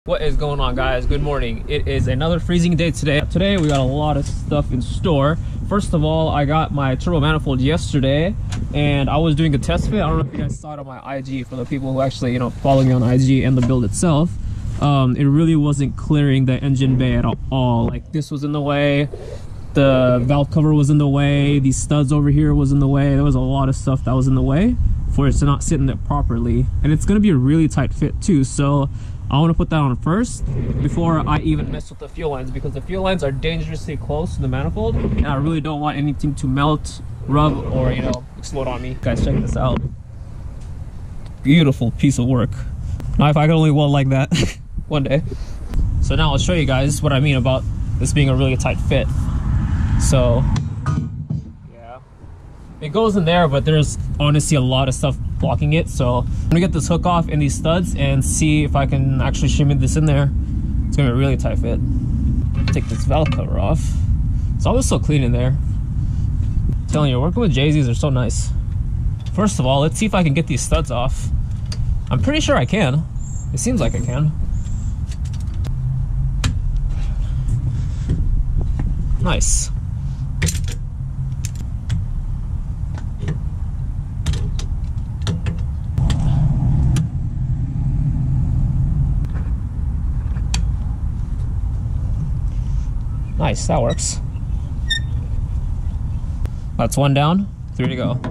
What is going on, guys? Good morning. It is another freezing day today. Today we got a lot of stuff in store. First of all, I got my turbo manifold yesterday and I was doing a test fit. I don't know if you guys saw it on my IG. For the people who actually follow me on IG and the build itself, it really wasn't clearing the engine bay at all. Like, this was in the way, the valve cover was in the way, these studs over here was in the way. There was a lot of stuff that was in the way for it to not sit in there properly, and it's going to be a really tight fit too. So I want to put that on first before I even mess with the fuel lines, because the fuel lines are dangerously close to the manifold and I really don't want anything to melt, rub, or explode on me. Guys, check this out. Beautiful piece of work. Now if I could only weld like that one day. So now I'll show you guys what I mean about this being a really tight fit. So yeah, it goes in there, but there's honestly a lot of stuff blocking it. So I'm gonna get this hook off in these studs and see if I can actually shimmy this in there. It's gonna be a really tight fit. Take this valve cover off. It's always so clean in there. I'm telling you, working with 1Jz's are so nice. First of all, let's see if I can get these studs off. I'm pretty sure I can. It seems like I can. Nice. Nice, that works. That's one down, 3 to go.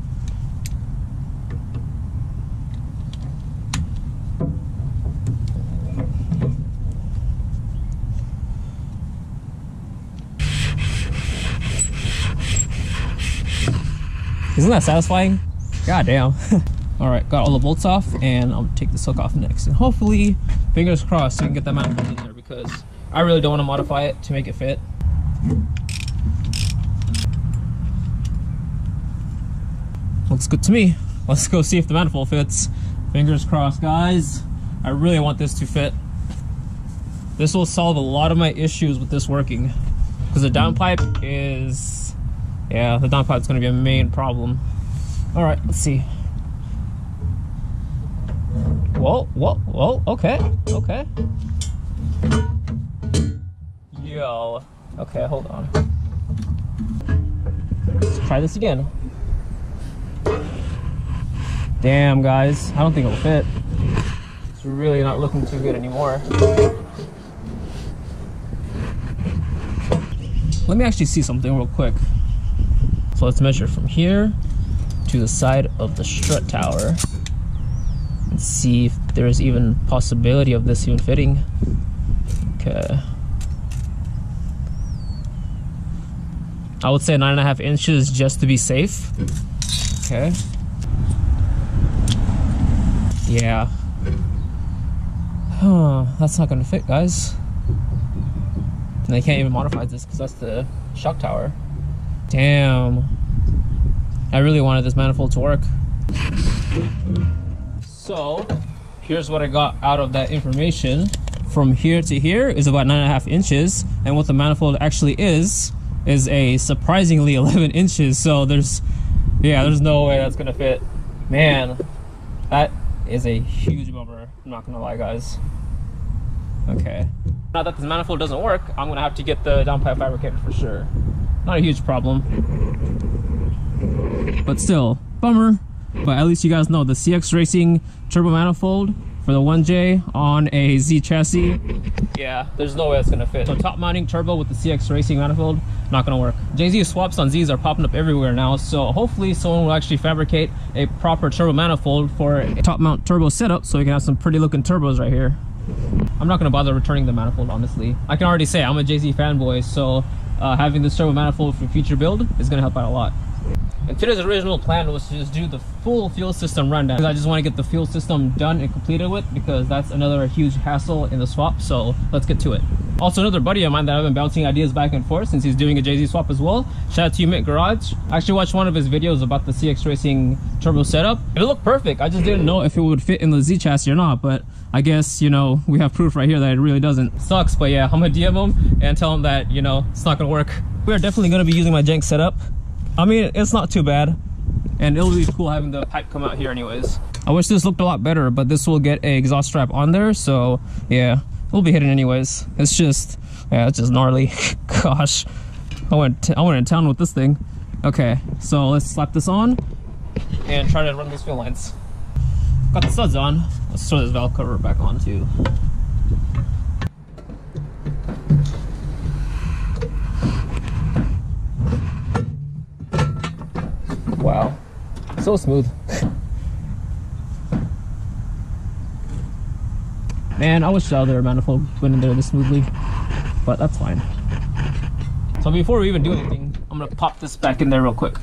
Isn't that satisfying? God damn. All right, got all the bolts off, and I'll take this hook off next. And hopefully, fingers crossed, we can get that manifold in there, because I really don't want to modify it to make it fit. Looks good to me. Let's go see if the manifold fits. Fingers crossed, guys. I really want this to fit. This will solve a lot of my issues with this working, because the downpipe is, yeah, the downpipe is going to be a main problem. All right, let's see. Whoa, okay. Yo, okay, hold on. Let's try this again. Damn, guys, I don't think it'll fit. It's really not looking too good anymore. Let me actually see something real quick. So let's measure from here to the side of the strut tower and see if there's even possibility of this even fitting. Okay. I would say 9.5 inches just to be safe. Okay. Yeah. That's not gonna fit, guys. And I can't even modify this because that's the shock tower. Damn. I really wanted this manifold to work. So, here's what I got out of that information. From here to here is about 9.5 inches, and what the manifold actually is a surprisingly 11 inches. So there's no way that's gonna fit. Man, that is a huge bummer. I'm not gonna lie, guys. Okay. Now that this manifold doesn't work, I'm gonna have to get the downpipe fabricated for sure. Not a huge problem, but still, bummer. But at least you guys know the CX Racing turbo manifold for the 1J on a Z chassis, yeah, there's no way it's gonna fit. So top mounting turbo with the CX Racing manifold, not gonna work. 1Jz swaps on Z's are popping up everywhere now, so hopefully someone will actually fabricate a proper turbo manifold for a top mount turbo setup so we can have some pretty looking turbos right here. I'm not gonna bother returning the manifold, honestly. I can already say I'm a 1Jz fanboy, so having this turbo manifold for future build is gonna help out a lot. And today's original plan was to just do the full fuel system rundown, because I just want to get the fuel system done and completed with, because that's another huge hassle in the swap. So let's get to it. Also, another buddy of mine that I've been bouncing ideas back and forth since he's doing a 1Jz swap as well. Shout out to you, Mick Garage. I actually watched one of his videos about the CX Racing turbo setup. It looked perfect. I just didn't know if it would fit in the Z chassis or not, but I guess, we have proof right here that it really doesn't. Sucks, but yeah, I'm gonna DM him and tell him that, it's not gonna work. We are definitely gonna be using my jank setup. I mean, it's not too bad, and it'll be cool having the pipe come out here anyways. I wish this looked a lot better, but this will get a exhaust strap on there, so yeah, we'll be hidden anyways. It's just, yeah, it's just gnarly. Gosh, I went in town with this thing. Okay, so let's slap this on and try to run those fuel lines. Got the studs on. Let's throw this valve cover back on too. Wow, so smooth. Man, I wish the other manifold went in there this smoothly, but that's fine. So before we even do anything, I'm gonna pop this back in there real quick.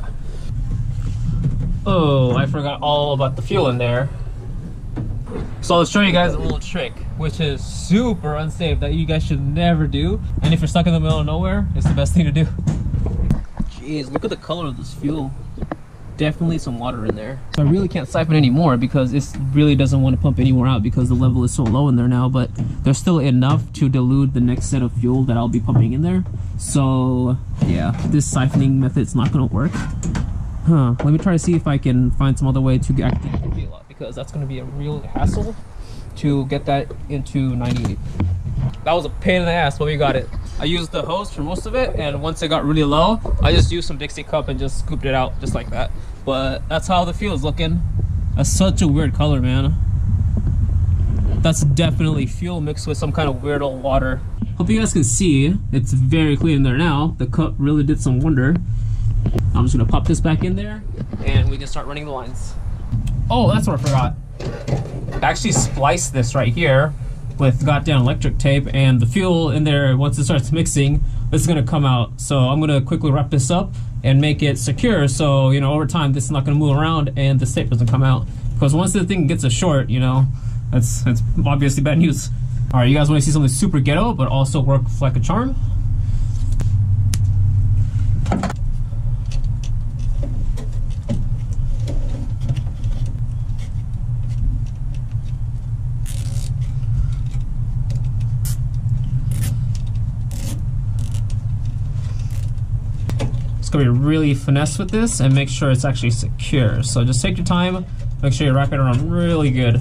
Oh, I forgot all about the fuel in there. So I'll show you guys a little trick, which is super unsafe that you guys should never do. And if you're stuck in the middle of nowhere, it's the best thing to do. Jeez, look at the color of this fuel. Definitely some water in there. So I really can't siphon anymore because it really doesn't want to pump any more out because the level is so low in there now, but there's still enough to dilute the next set of fuel that I'll be pumping in there. So yeah, this siphoning method's not going to work. Let me try to see if I can find some other way to activate the fuel out, because that's going to be a real hassle to get that into 98. That was a pain in the ass, but we got it. I used the hose for most of it, and once it got really low, I just used some Dixie cup and just scooped it out just like that. But that's how the fuel is looking. That's such a weird color, man. That's definitely fuel mixed with some kind of weird old water. Hope you guys can see, it's very clean in there now. The cup really did some wonder. I'm just gonna pop this back in there and we can start running the lines. Oh, that's what I forgot. I actually spliced this right here with goddamn electric tape, and the fuel in there, once it starts mixing, it's gonna come out. So I'm gonna quickly wrap this up and make it secure, so you know, over time this is not gonna move around and the tape doesn't come out. Because once the thing gets a short, you know, that's obviously bad news. All right, you guys want to see something super ghetto but also work like a charm? Be really finesse with this and make sure it's actually secure. So just take your time, make sure you wrap it around really good.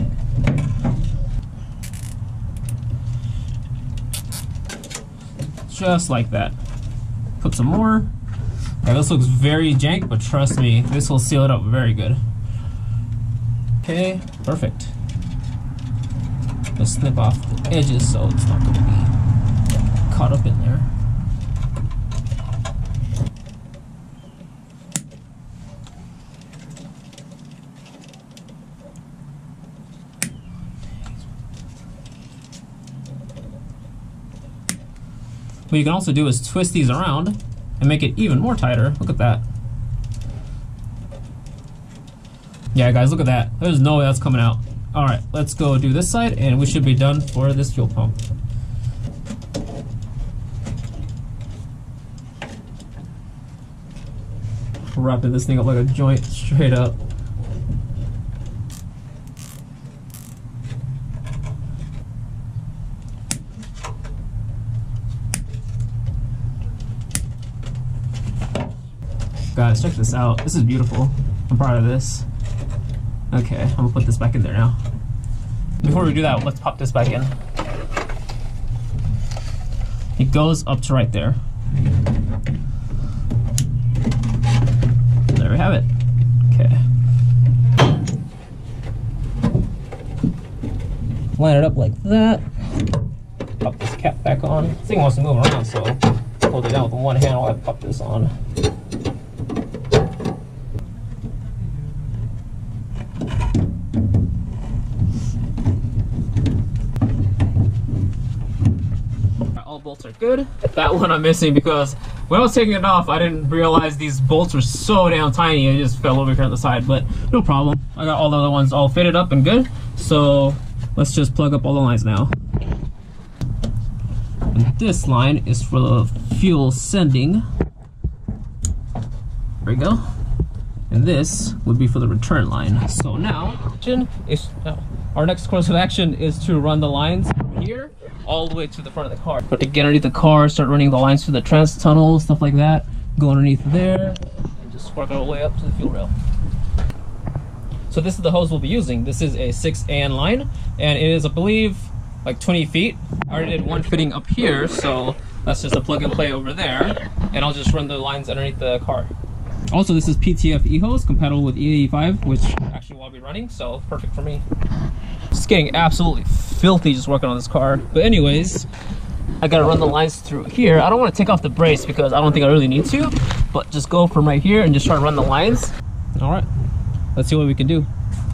Just like that. Put some more. Okay, this looks very jank, but trust me, this will seal it up very good. Okay, perfect. Just snip off the edges so it's not going to be caught up in there. What you can also do is twist these around and make it even more tighter. Look at that. Yeah, guys, look at that. There's no way that's coming out. All right, let's go do this side and we should be done for this fuel pump. Wrapping this thing up like a joint, straight up. Guys, check this out. This is beautiful. I'm proud of this. Okay, I'm gonna put this back in there now. Before we do that, let's pop this back in. It goes up to right there. There we have it. Okay. Line it up like that. Pop this cap back on. This thing wants to move around, so hold it down with one hand while I pop this on. Bolts are good. That one I'm missing because when I was taking it off, I didn't realize these bolts were so damn tiny. It just fell over here on the side, but no problem. I got all the other ones all fitted up and good. So let's just plug up all the lines now. And this line is for the fuel sending. There we go. And this would be for the return line. So now, our next course of action is to run the lines from here all the way to the front of the car. But to get underneath the car, start running the lines through the trans tunnel, stuff like that. Go underneath there, and just work our way up to the fuel rail. So So this is the hose we'll be using. This is a 6AN line, and it is, I believe, like 20 feet. I already did one fitting up here, so that's just a plug and play over there, and I'll just run the lines underneath the car. Also, this is PTF E-hose, compatible with E85, which actually will be running, so perfect for me. Just getting absolutely filthy just working on this car. But anyways, I gotta run the lines through here. I don't want to take off the brace because I don't think I really need to, but just go from right here and just try to run the lines. All right, let's see what we can do.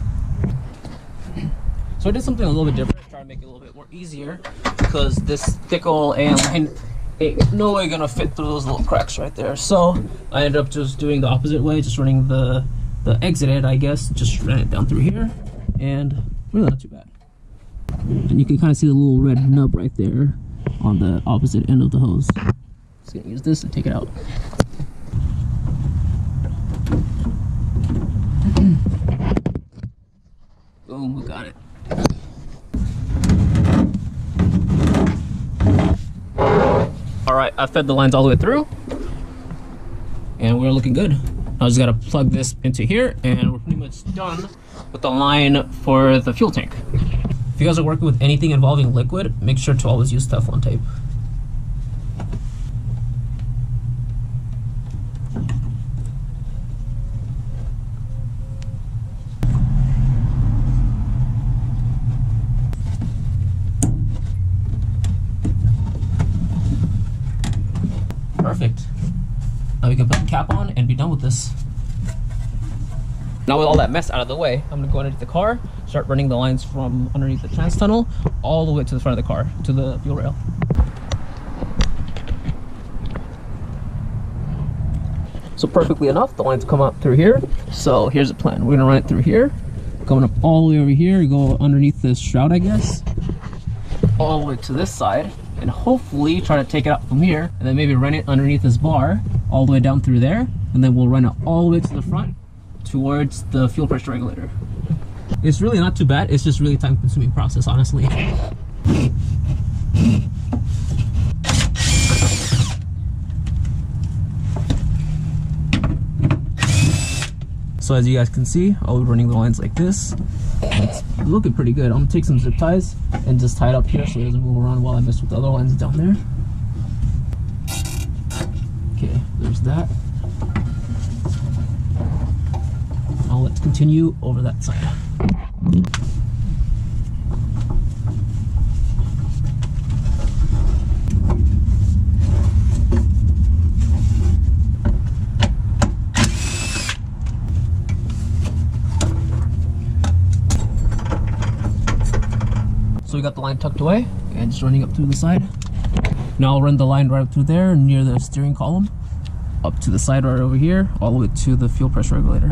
So I did something a little bit different, try to make it a little bit more easier, because this thick old AN line ain't no way gonna fit through those little cracks right there. So I ended up just doing the opposite way, just running the exit end, I guess, just ran it down through here, and really not too bad. And you can kind of see the little red nub right there on the opposite end of the hose. Just gonna use this to take it out. Boom, we got it. All right, I fed the lines all the way through, and we're looking good. I just gotta plug this into here, and we're pretty much done with the line for the fuel tank. If you guys are working with anything involving liquid, make sure to always use Teflon tape. Perfect. Now we can put the cap on and be done with this. Now with all that mess out of the way, I'm gonna go underneath the car, start running the lines from underneath the trans tunnel all the way to the front of the car, to the fuel rail. So perfectly enough, the lines come out through here. So here's the plan. We're gonna run it through here, coming up all the way over here, go underneath this shroud, I guess, all the way to this side, and hopefully try to take it out from here, and then maybe run it underneath this bar all the way down through there, and then we'll run it all the way to the front towards the fuel pressure regulator. It's really not too bad, it's just really time consuming process, honestly. So as you guys can see, I'll be running the lines like this. It's looking pretty good. I'm gonna take some zip ties and just tie it up here so it doesn't move around while I mess with the other lines down there. Okay, there's that. Now let's continue over that side. So we got the line tucked away and just running up through the side. Now I'll run the line right up through there near the steering column, up to the side right over here, all the way to the fuel pressure regulator.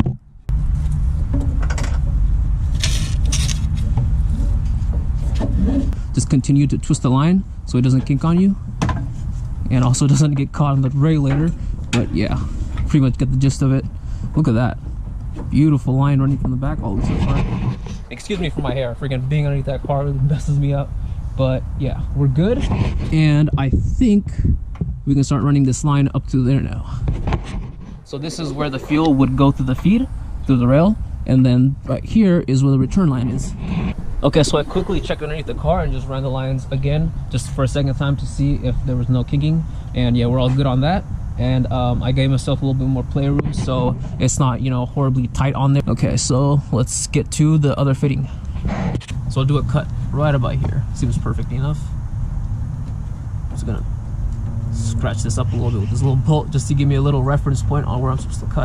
Just continue to twist the line so it doesn't kink on you, and also doesn't get caught on the regulator. But yeah, pretty much get the gist of it. Look at that. Beautiful line running from the back all the way to the front. Excuse me for my hair, freaking being underneath that car really messes me up. But yeah, we're good. And I think we can start running this line up to there now. So this is where the fuel would go through the feed, through the rail. And then right here is where the return line is. Okay, so I quickly checked underneath the car and just ran the lines again, just for a second time to see if there was no kinking. And yeah, we're all good on that. And I gave myself a little bit more playroom so it's not, you know, horribly tight on there. Okay, so let's get to the other fitting. So I'll do a cut right about here. Seems perfect enough. I'm just gonna scratch this up a little bit with this little bolt just to give me a little reference point on where I'm supposed to cut.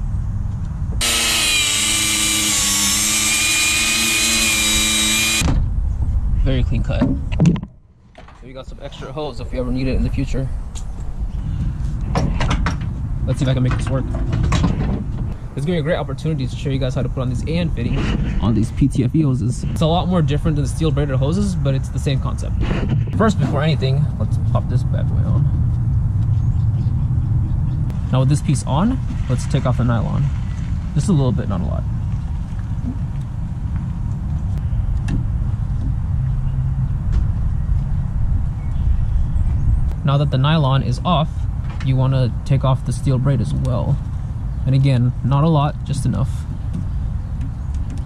Very clean cut. So you got some extra hose if you ever need it in the future. Let's see if I can make this work. It's gonna be a great opportunity to show you guys how to put on these AN fittings on these PTFE hoses. It's a lot more different than the steel braided hoses, but it's the same concept. First, before anything, let's pop this bad boy on. Now with this piece on, let's take off the nylon. Just a little bit, not a lot. Now that the nylon is off, you want to take off the steel braid as well. And again, not a lot, just enough.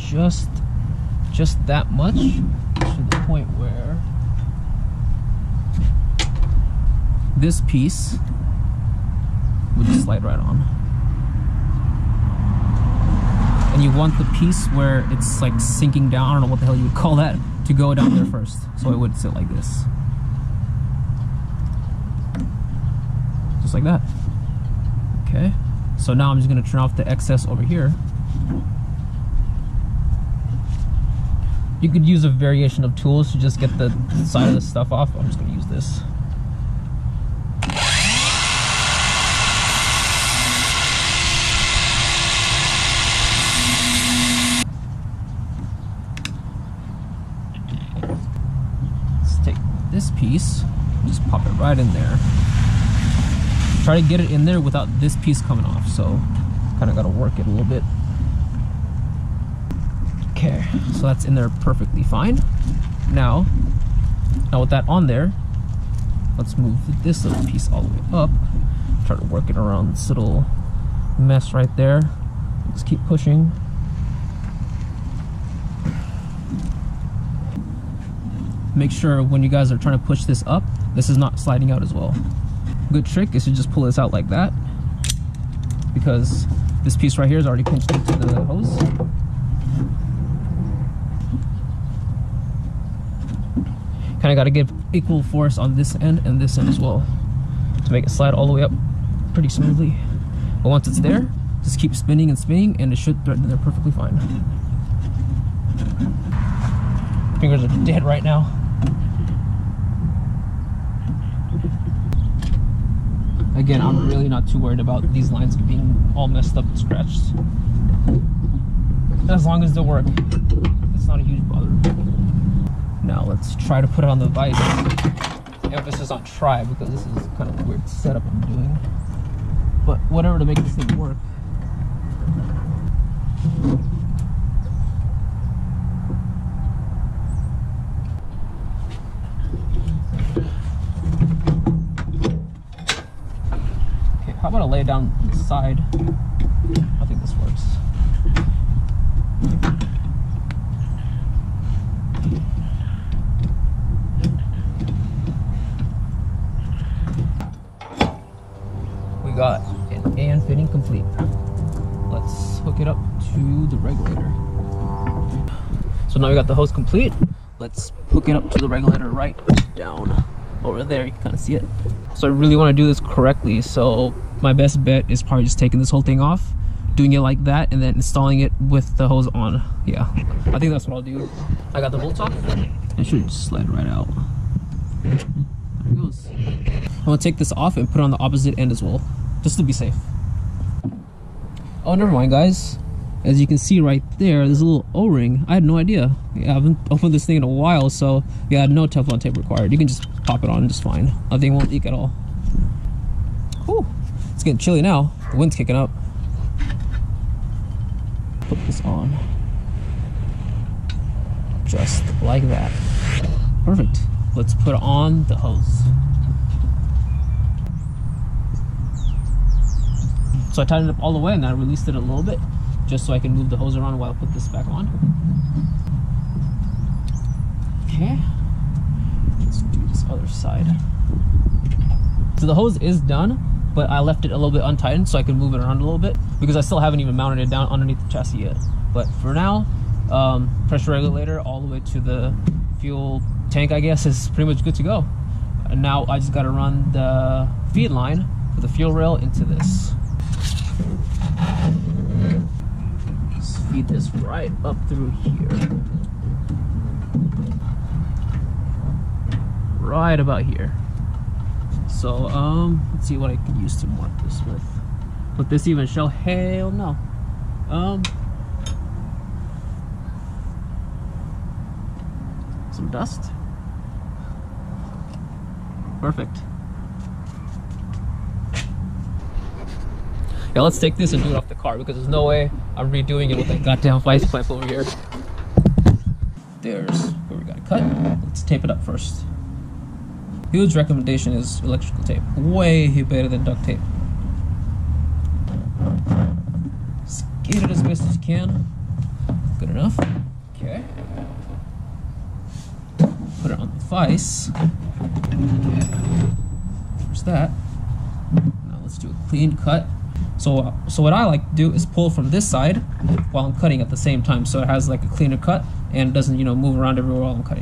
just that much, to the point where this piece would just slide right on. And you want the piece where it's like sinking down, I don't know what the hell you would call that, to go down there first. So it would sit like this. Just like that. Okay. So now I'm just gonna turn off the excess over here. You could use a variation of tools to just get the side of the stuff off. I'm just gonna use this. Let's take this piece, just pop it right in there. Try to get it in there without this piece coming off, so kind of got to work it a little bit. Okay, so that's in there perfectly fine. Now with that on there, let's move this little piece all the way up. Try to work it around this little mess right there. Just keep pushing. Make sure when you guys are trying to push this up, this is not sliding out as well. Good trick is to just pull this out like that, because this piece right here is already pinched into the hose. Kind of got to give equal force on this end and this end as well to make it slide all the way up pretty smoothly. But once it's there, just keep spinning and spinning, and it should thread in there perfectly fine. Fingers are dead right now. Again, I'm really not too worried about these lines being all messed up and scratched. As long as they work, it's not a huge bother. Now let's try to put it on the vise. Emphasis on try, because this is kind of a weird setup I'm doing. But whatever to make this thing work. How about I lay it down the side? I think this works. We got an AN fitting complete. Let's hook it up to the regulator. So now we got the hose complete. Let's hook it up to the regulator right down over there. You can kind of see it. So I really want to do this correctly, so my best bet is probably just taking this whole thing off, doing it like that, and then installing it with the hose on. Yeah, I think that's what I'll do. I got the bolts off. It should just slide right out. There it goes. I'm gonna take this off and put it on the opposite end as well, just to be safe. Oh, never mind, guys. As you can see right there, there's a little O-ring. I had no idea. Yeah, I haven't opened this thing in a while, so yeah, no Teflon tape required. You can just pop it on just fine. Nothing won't leak at all. Whew. It's getting chilly now. The wind's kicking up. Put this on. Just like that. Perfect. Let's put on the hose. So I tightened it up all the way and then I released it a little bit, just so I can move the hose around while I put this back on. Okay. Let's do this other side. So the hose is done, but I left it a little bit untightened so I can move it around a little bit, because I still haven't even mounted it down underneath the chassis yet. But for now, pressure regulator all the way to the fuel tank, I guess, is pretty much good to go. And now I just got to run the feed line for the fuel rail into this. Just feed this right up through here. Right about here. So let's see what I can use to mark this with. Would this even show? Hell no. Some dust. Perfect. Yeah, let's take this and do it off the car, because there's no way I'm redoing it with that goddamn vice clamp over here. There's where we gotta cut. Let's tape it up first. Huge recommendation is electrical tape. Way better than duct tape. Just get it as best as you can. Good enough. Okay. Put it on the vise. Okay. There's that. Now let's do a clean cut. So what I like to do is pull from this side while I'm cutting at the same time, so it has like a cleaner cut and it doesn't, you know, move around everywhere while I'm cutting.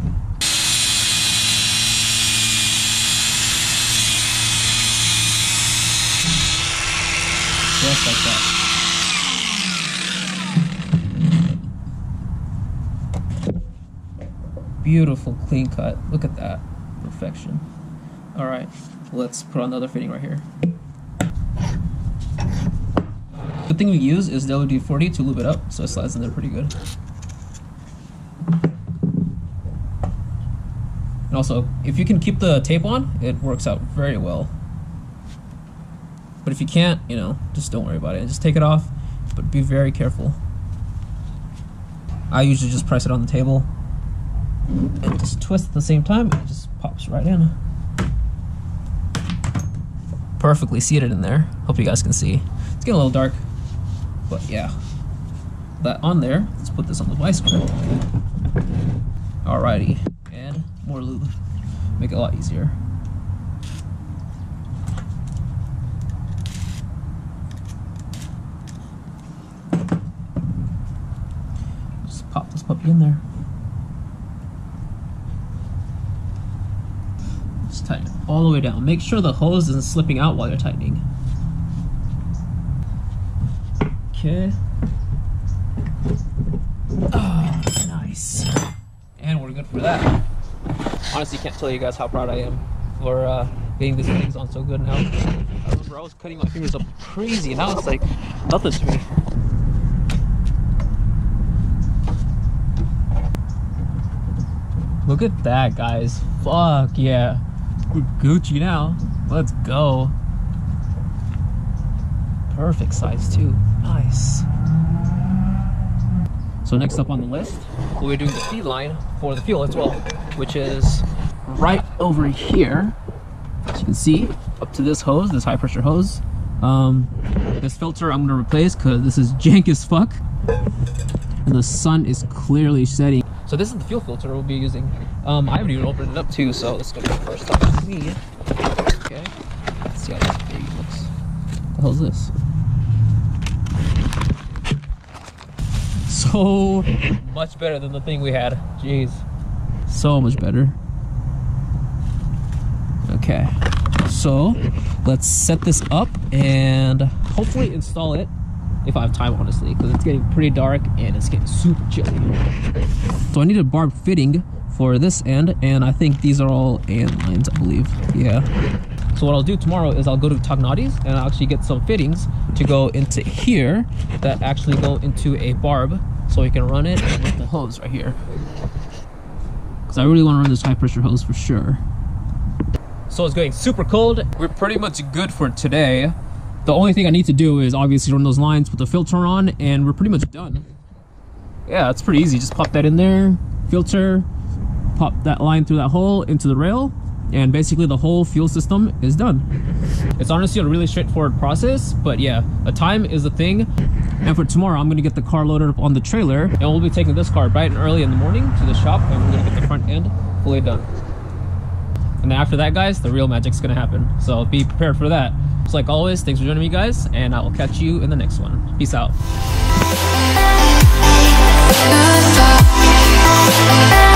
Just like that. Beautiful clean cut. Look at that. Perfection. All right, let's put on the other fitting right here. The thing we use is WD-40 to lube it up, so it slides in there pretty good. And also, if you can keep the tape on, it works out very well. But if you can't, you know, just don't worry about it. Just take it off, but be very careful. I usually just press it on the table and just twist at the same time, and it just pops right in. Perfectly seated in there. Hope you guys can see. It's getting a little dark, but yeah. That on there, let's put this on the vice grip. Alrighty, and more lube. Make it a lot easier. Just pop this puppy in there. Just tighten it all the way down. Make sure the hose isn't slipping out while you're tightening. Okay. Oh, nice. And we're good for that. Honestly, can't tell you guys how proud I am for getting these things on so good now. I remember I was cutting my fingers up crazy, and now it's like nothing to me. Look at that, guys. Fuck yeah. We're Gucci now. Let's go. Perfect size too. Nice. So next up on the list, we're doing the feed line for the fuel as well, which is right over here. As you can see, up to this hose, this high pressure hose. This filter I'm gonna replace because this is jank as fuck. And the sun is clearly setting. So this is the fuel filter we'll be using. I haven't even opened it up too, so let's go to the first time with me. Okay, let's see how this baby looks. What the hell is this? So much better than the thing we had. Jeez, so much better. Okay, so let's set this up and hopefully install it if I have time, honestly, because it's getting pretty dark and it's getting super chilly. So I need a barb fitting for this end, and I think these are all AN lines, I believe. Yeah. So what I'll do tomorrow is I'll go to Tognotti's and I'll actually get some fittings to go into here that actually go into a barb, so we can run it with the hose right here. Because I really want to run this high pressure hose for sure. So it's getting super cold. We're pretty much good for today. The only thing I need to do is obviously run those lines, put the filter on, and we're pretty much done. Yeah, it's pretty easy. Just pop that in there, filter, pop that line through that hole into the rail, and basically the whole fuel system is done. It's honestly a really straightforward process, but yeah, the time is the thing. And for tomorrow, I'm gonna get the car loaded up on the trailer, and we'll be taking this car bright and early in the morning to the shop, and we're gonna get the front end fully done. And then after that, guys, the real magic's gonna happen. So be prepared for that. So like always, thanks for joining me, guys, and I will catch you in the next one. Peace out.